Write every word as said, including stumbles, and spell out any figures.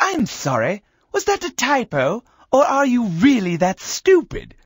I'm sorry. Was that a typo? Or are you really that stupid?